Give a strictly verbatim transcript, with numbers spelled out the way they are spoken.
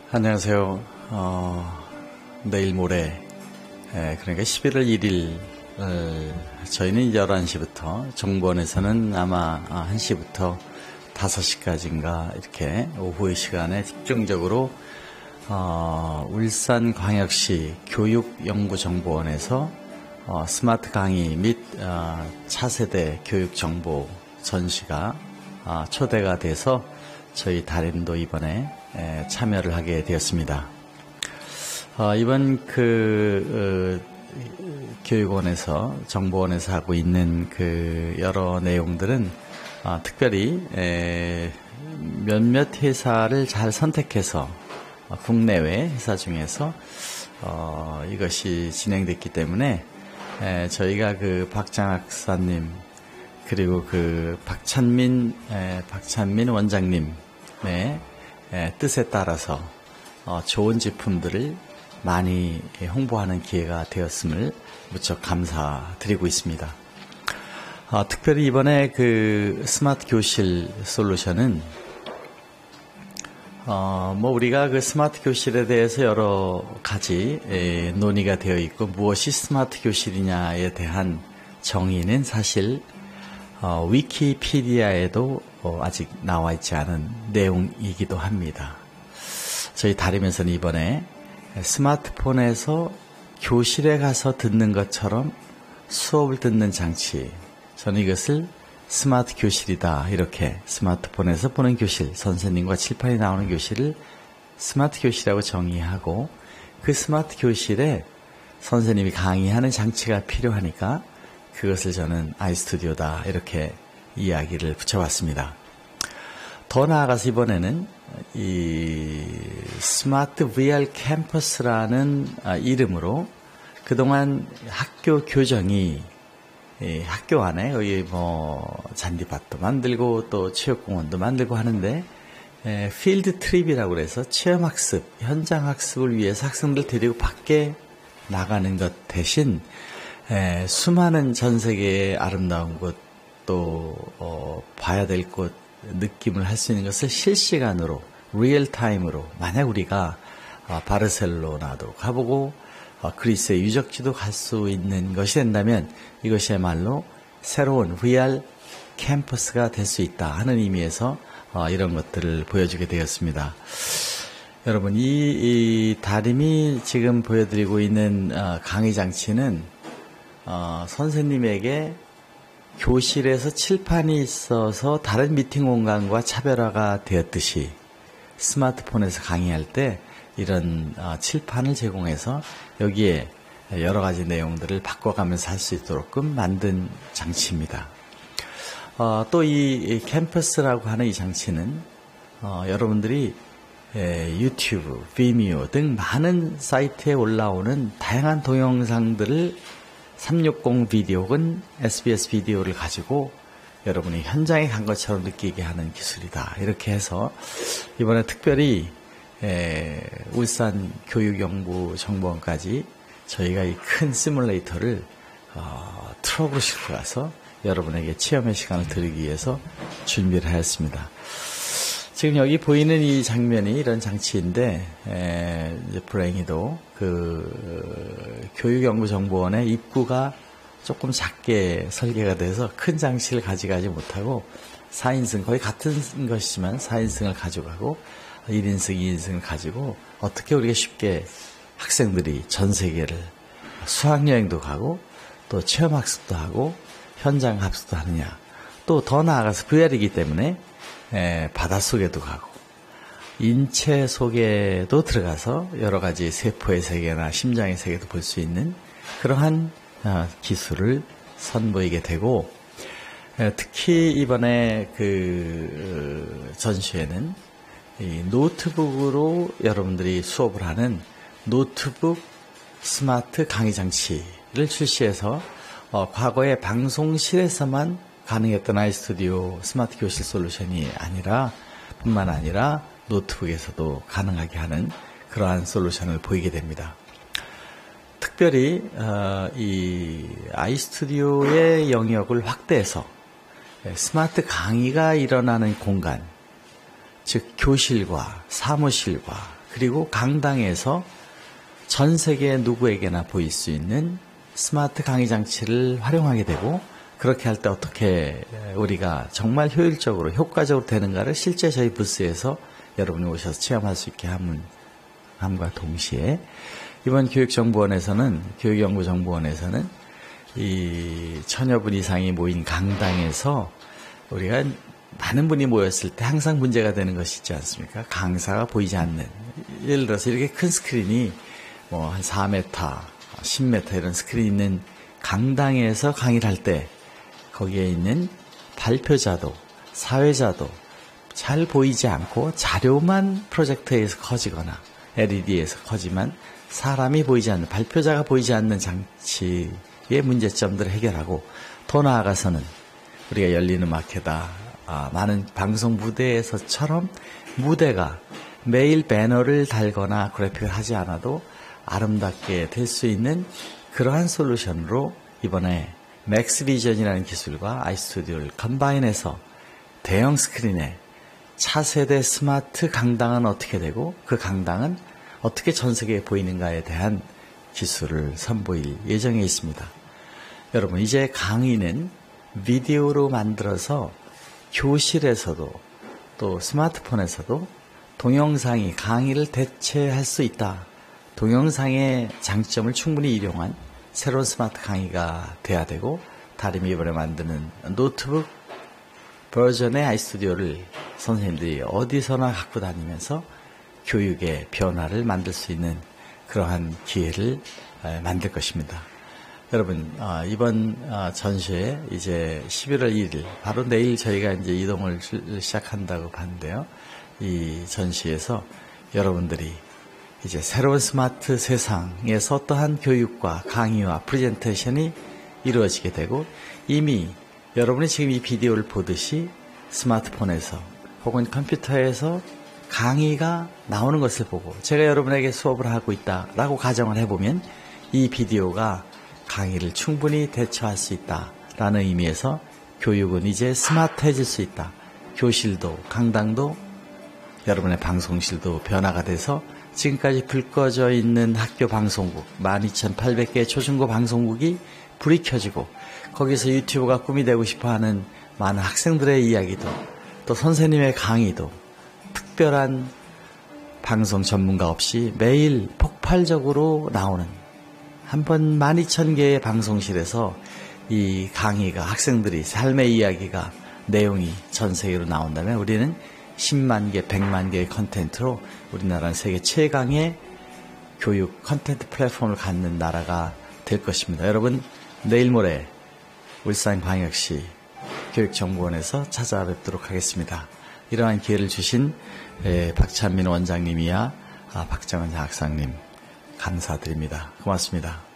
안녕하세요. 어, 내일 모레, 예, 그러니까 십일월 일일, 어, 저희는 열한 시부터, 정부원에서는 아마 한 시부터 다섯 시까지인가, 이렇게 오후의 시간에 집중적으로, 어, 울산광역시 교육연구정보원에서 어, 스마트 강의 및 어, 차세대 교육정보 전시가 어, 초대가 돼서 저희 달인도 이번에 에, 참여를 하게 되었습니다. 어, 이번 그 어, 교육원에서 정보원에서 하고 있는 그 여러 내용들은 어, 특별히 에, 몇몇 회사를 잘 선택해서 어, 국내외 회사 중에서 어, 이것이 진행됐기 때문에 에, 저희가 그 박장학사님 그리고 그 박찬민 에, 박찬민 원장님 의 뜻에 따라서 좋은 제품들을 많이 홍보하는 기회가 되었음을 무척 감사드리고 있습니다. 특별히 이번에 그 스마트 교실 솔루션은 어, 뭐 우리가 그 스마트 교실에 대해서 여러 가지 논의가 되어 있고 무엇이 스마트 교실이냐에 대한 정의는 사실 어, 위키피디아에도 어, 아직 나와 있지 않은 내용이기도 합니다. 저희 다리면서는 이번에 스마트폰에서 교실에 가서 듣는 것처럼 수업을 듣는 장치, 저는 이것을 스마트 교실이다, 이렇게 스마트폰에서 보는 교실, 선생님과 칠판이 나오는 교실을 스마트 교실이라고 정의하고, 그 스마트 교실에 선생님이 강의하는 장치가 필요하니까 그것을 저는 아이스튜디오다, 이렇게 이야기를 붙여봤습니다. 더 나아가서 이번에는 이 스마트 브이알 캠퍼스라는 이름으로 그동안 학교 교정이 학교 안에 거기 뭐 잔디밭도 만들고 또 체육공원도 만들고 하는데 필드 트립이라고 그래서 체험학습, 현장학습을 위해서 학생들 데리고 밖에 나가는 것 대신 에, 수많은 전 세계의 아름다운 곳, 또 어, 봐야 될 곳, 느낌을 할 수 있는 것을 실시간으로, 리얼타임으로, 만약 우리가 어, 바르셀로나도 가보고 어, 그리스의 유적지도 갈 수 있는 것이 된다면 이것이야말로 새로운 브이알 캠퍼스가 될 수 있다 하는 의미에서 어, 이런 것들을 보여주게 되었습니다. 여러분, 이, 이 다림이 지금 보여드리고 있는 어, 강의 장치는 어, 선생님에게 교실에서 칠판이 있어서 다른 미팅 공간과 차별화가 되었듯이 스마트폰에서 강의할 때 이런 어, 칠판을 제공해서 여기에 여러 가지 내용들을 바꿔가면서 할 수 있도록 만든 장치입니다. 어, 또 이 캠퍼스라고 하는 이 장치는 어, 여러분들이 에, 유튜브, 비미오 등 많은 사이트에 올라오는 다양한 동영상들을 삼백육십 비디오 혹은 에스비에스 비디오를 가지고 여러분이 현장에 간 것처럼 느끼게 하는 기술이다. 이렇게 해서 이번에 특별히 에, 울산 교육연구정보원까지 저희가 이 큰 시뮬레이터를 어, 트럭으로 싣고 가서 여러분에게 체험의 시간을 드리기 위해서 준비를 하였습니다. 지금 여기 보이는 이 장면이 이런 장치인데, 에, 이제 불행히도 그 교육연구정보원의 입구가 조금 작게 설계가 돼서 큰 장치를 가져가지 못하고 사 인승, 거의 같은 것이지만 사 인승을 가져가고 일 인승, 이 인승을 가지고 어떻게 우리가 쉽게 학생들이 전 세계를 수학여행도 가고 또 체험학습도 하고 현장 학습도 하느냐. 또 더 나아가서 브이알이기 때문에 에, 바닷속에도 가고 인체 속에도 들어가서 여러 가지 세포의 세계나 심장의 세계도 볼 수 있는 그러한 어, 기술을 선보이게 되고, 에, 특히 이번에 그 어, 전시회는 이 노트북으로 여러분들이 수업을 하는 노트북 스마트 강의 장치를 출시해서 어, 과거에 방송실에서만 가능했던 아이스튜디오 스마트 교실 솔루션이 아니라 뿐만 아니라 노트북에서도 가능하게 하는 그러한 솔루션을 보이게 됩니다. 특별히 어, 이 아이스튜디오의 영역을 확대해서 스마트 강의가 일어나는 공간, 즉 교실과 사무실과 그리고 강당에서 전 세계 누구에게나 보일 수 있는 스마트 강의 장치를 활용하게 되고, 그렇게 할 때 어떻게 우리가 정말 효율적으로 효과적으로 되는가를 실제 저희 부스에서 여러분이 오셔서 체험할 수 있게 함은, 함과 동시에 이번 교육정보원에서는, 교육연구정보원에서는 이 천여 분 이상이 모인 강당에서 우리가 많은 분이 모였을 때 항상 문제가 되는 것이 있지 않습니까? 강사가 보이지 않는. 예를 들어서 이렇게 큰 스크린이 뭐 한 사 미터, 십 미터 이런 스크린이 있는 강당에서 강의를 할 때 거기에 있는 발표자도 사회자도 잘 보이지 않고 자료만 프로젝터에서 커지거나 엘이디에서 커지만 사람이 보이지 않는, 발표자가 보이지 않는 장치의 문제점들을 해결하고, 더 나아가서는 우리가 열린 음악회다, 아, 많은 방송 무대에서처럼 무대가 매일 배너를 달거나 그래픽을 하지 않아도 아름답게 될 수 있는 그러한 솔루션으로 이번에 맥스비전이라는 기술과 아이스튜디오를 컴바인해서 대형 스크린에 차세대 스마트 강당은 어떻게 되고 그 강당은 어떻게 전 세계에 보이는가에 대한 기술을 선보일 예정에 있습니다. 여러분, 이제 강의는 비디오로 만들어서 교실에서도 또 스마트폰에서도 동영상이 강의를 대체할 수 있다. 동영상의 장점을 충분히 이용한 새로운 스마트 강의가 돼야 되고, 다림이 이번에 만드는 노트북 버전의 아이스튜디오를 선생님들이 어디서나 갖고 다니면서 교육의 변화를 만들 수 있는 그러한 기회를 만들 것입니다. 여러분, 이번 전시회 이제 십일월 일일, 바로 내일 저희가 이제 이동을 시작한다고 봤는데요. 이 전시에서 여러분들이 이제 새로운 스마트 세상에서 어떠한 교육과 강의와 프레젠테이션이 이루어지게 되고, 이미 여러분이 지금 이 비디오를 보듯이 스마트폰에서 혹은 컴퓨터에서 강의가 나오는 것을 보고 제가 여러분에게 수업을 하고 있다라고 가정을 해보면 이 비디오가 강의를 충분히 대처할 수 있다라는 의미에서 교육은 이제 스마트해질 수 있다. 교실도 강당도 여러분의 방송실도 변화가 돼서 지금까지 불 꺼져 있는 학교 방송국 만 이천팔백 개의 초중고 방송국이 불이 켜지고 거기서 유튜브가 꿈이 되고 싶어하는 많은 학생들의 이야기도 또 선생님의 강의도 특별한 방송 전문가 없이 매일 폭발적으로 나오는 한 번 만 이천 개의 방송실에서 이 강의가 학생들이 삶의 이야기가 내용이 전 세계로 나온다면 우리는 십만 개, 백만 개의 컨텐츠로 우리나라는 세계 최강의 교육 컨텐츠 플랫폼을 갖는 나라가 될 것입니다. 여러분, 내일 모레 울산광역시 교육정보원에서 찾아뵙도록 하겠습니다. 이러한 기회를 주신 박찬민 원장님이야 박정은 장학사님 감사드립니다. 고맙습니다.